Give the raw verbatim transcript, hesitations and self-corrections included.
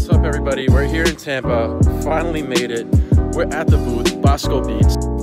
What's up, everybody? We're here in Tampa. Finally made it. We're at the booth, Bosco Beats.